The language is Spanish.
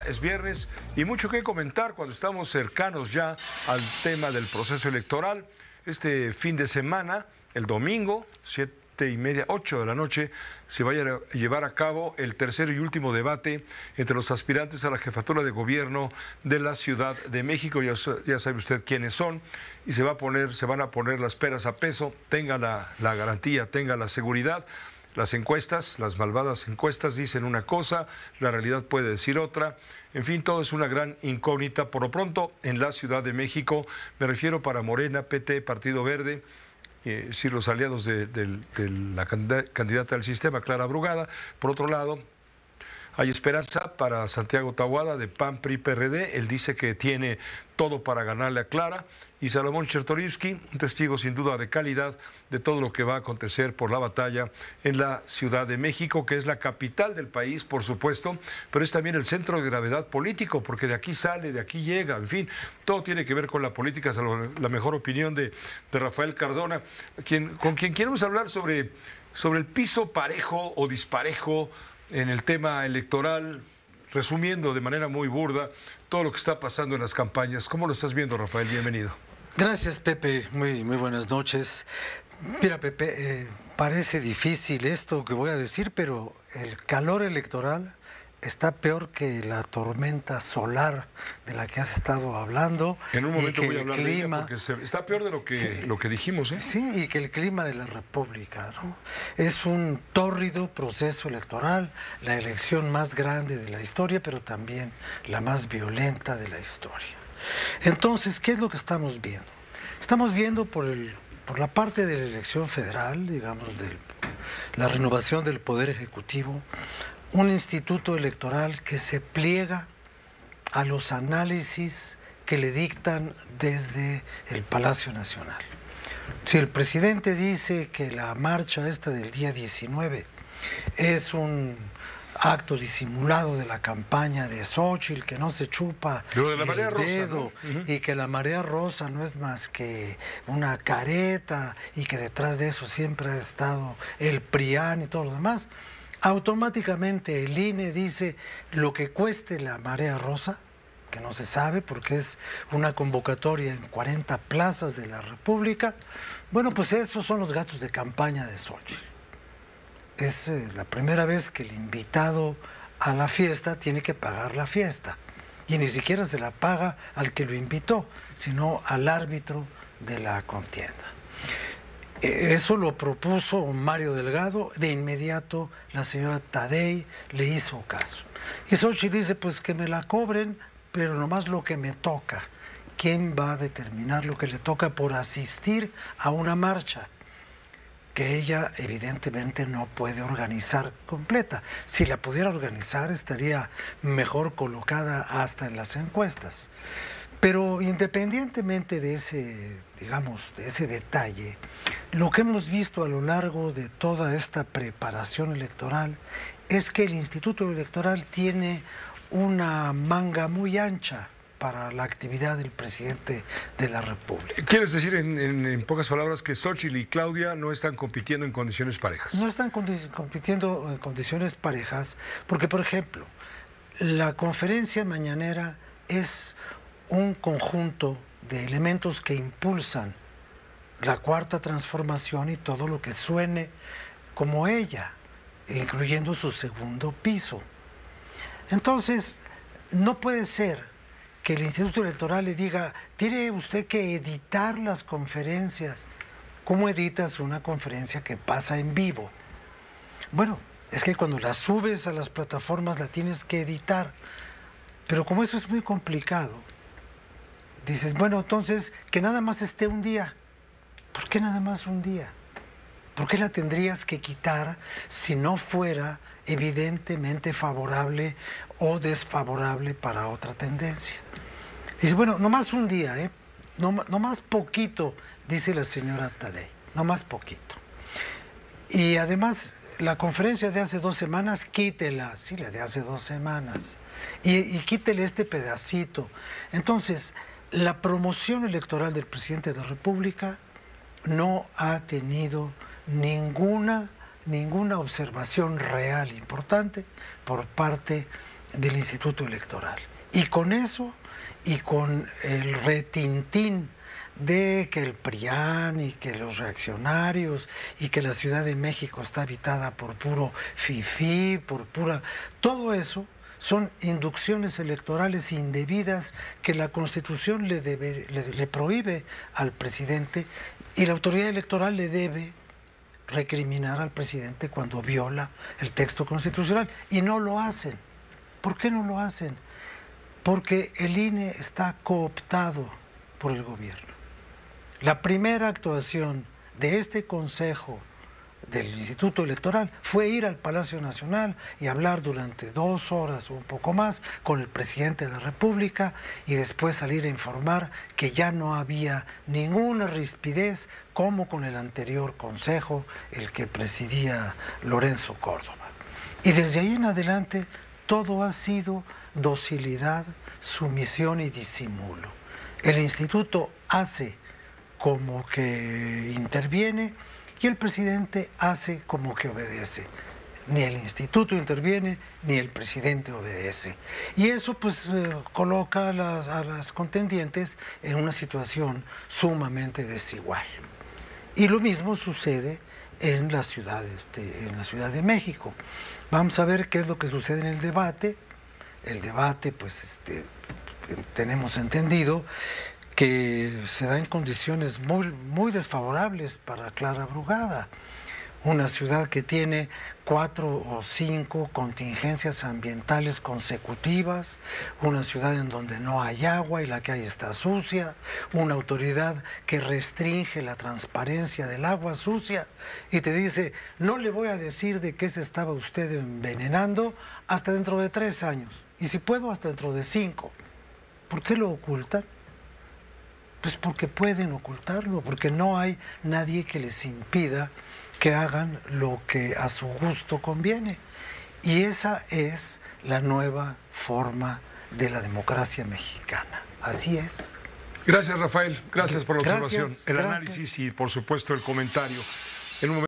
Es viernes y mucho que comentar cuando estamos cercanos ya al tema del proceso electoral. Este fin de semana, el domingo, 7:30, 8 de la noche, se vaya a llevar a cabo el tercer y último debate entre los aspirantes a la jefatura de gobierno de la Ciudad de México. Ya sabe usted quiénes son y se van a poner las peras a peso, tenga la garantía, tenga la seguridad. Las encuestas, las malvadas encuestas dicen una cosa, la realidad puede decir otra. En fin, todo es una gran incógnita. Por lo pronto, en la Ciudad de México, me refiero para Morena, PT, Partido Verde, sí, los aliados de la candidata del sistema, Clara Brugada. Por otro lado, hay esperanza para Santiago Taboada de PAN, PRI, PRD. Él dice que tiene todo para ganarle a Clara. Y Salomón Chertorivsky, un testigo sin duda de calidad de todo lo que va a acontecer por la batalla en la Ciudad de México, que es la capital del país, por supuesto, pero es también el centro de gravedad político, porque de aquí sale, de aquí llega, en fin, todo tiene que ver con la política, salvo la mejor opinión de Rafael Cardona, con quien queremos hablar sobre el piso parejo o disparejo en el tema electoral, resumiendo de manera muy burda todo lo que está pasando en las campañas. ¿Cómo lo estás viendo, Rafael? Bienvenido. Gracias, Pepe. Muy buenas noches. Mira, Pepe, parece difícil esto que voy a decir, pero el calor electoral está peor que la tormenta solar de la que has estado hablando. En un momento voy a hablar de ella porque está peor de lo que dijimos, ¿eh? Sí, y que el clima de la República, ¿no? Es un tórrido proceso electoral, la elección más grande de la historia, pero también la más violenta de la historia. Entonces, ¿qué es lo que estamos viendo? Estamos viendo por la parte de la elección federal, digamos, de la renovación del Poder Ejecutivo, un instituto electoral que se pliega a los análisis que le dictan desde el Palacio Nacional. Si el presidente dice que la marcha esta del día 19 es un acto disimulado de la campaña de Xóchitl, que no se chupa el dedo, ¿no? Y que la marea rosa no es más que una careta y que detrás de eso siempre ha estado el PRIAN y todo lo demás, automáticamente el INE dice lo que cueste la marea rosa, que no se sabe porque es una convocatoria en 40 plazas de la República. Bueno, pues esos son los gastos de campaña de Xóchitl. Es la primera vez que el invitado a la fiesta tiene que pagar la fiesta. Y ni siquiera se la paga al que lo invitó, sino al árbitro de la contienda. Eso lo propuso Mario Delgado. De inmediato la señora Taddei le hizo caso. Y Xóchitl dice, pues que me la cobren, pero nomás lo que me toca. ¿Quién va a determinar lo que le toca por asistir a una marcha que ella evidentemente no puede organizar completa? Si la pudiera organizar estaría mejor colocada hasta en las encuestas. Pero independientemente de ese, digamos, de ese detalle, lo que hemos visto a lo largo de toda esta preparación electoral es que el Instituto Electoral tiene una manga muy ancha para la actividad del presidente de la República. ¿Quieres decir en pocas palabras que Xóchitl y Claudia no están compitiendo en condiciones parejas? No están compitiendo en condiciones parejas porque, por ejemplo, la conferencia mañanera es un conjunto de elementos que impulsan la cuarta transformación y todo lo que suene como ella, incluyendo su segundo piso. Entonces, no puede ser que el Instituto Electoral le diga, tiene usted que editar las conferencias. ¿Cómo editas una conferencia que pasa en vivo? Bueno, es que cuando la subes a las plataformas la tienes que editar. Pero como eso es muy complicado, dices, bueno, entonces que nada más esté un día. ¿Por qué nada más un día? ¿Por qué la tendrías que quitar si no fuera evidentemente favorable o desfavorable para otra tendencia? Dice, bueno, nomás un día, nomás poquito, dice la señora Taddei, nomás poquito. Y además, la conferencia de hace 2 semanas, quítela, sí, la de hace 2 semanas, y quítele este pedacito. Entonces, la promoción electoral del presidente de la República no ha tenido ninguna observación real importante por parte del Instituto Electoral. Y con eso, y con el retintín de que el PRIAN y que los reaccionarios y que la Ciudad de México está habitada por puro fifí, todo eso son inducciones electorales indebidas que la Constitución le prohíbe al presidente, y la autoridad electoral le debe recriminar al presidente cuando viola el texto constitucional, y no lo hacen. ¿Por qué no lo hacen? Porque el INE está cooptado por el gobierno. La primera actuación de este Consejo del Instituto Electoral fue ir al Palacio Nacional y hablar durante 2 horas o un poco más con el presidente de la República, y después salir a informar que ya no había ninguna rispidez como con el anterior Consejo, el que presidía Lorenzo Córdoba. Y desde ahí en adelante todo ha sido docilidad, sumisión y disimulo. El Instituto hace como que interviene y el presidente hace como que obedece. Ni el instituto interviene, ni el presidente obedece. Y eso pues coloca a las contendientes en una situación sumamente desigual. Y lo mismo sucede en la Ciudad de México. Vamos a ver qué es lo que sucede en el debate. El debate, pues tenemos entendido que se da en condiciones muy desfavorables para Clara Brugada, una ciudad que tiene 4 o 5 contingencias ambientales consecutivas, una ciudad en donde no hay agua y la que hay está sucia, una autoridad que restringe la transparencia del agua sucia y te dice, no le voy a decir de qué se estaba usted envenenando hasta dentro de 3 años, y si puedo hasta dentro de 5. ¿Por qué lo ocultan? Pues porque pueden ocultarlo, porque no hay nadie que les impida que hagan lo que a su gusto conviene. Y esa es la nueva forma de la democracia mexicana. Así es. Gracias, Rafael. Gracias por la observación, el gracias. análisis y, por supuesto, el comentario. En un momento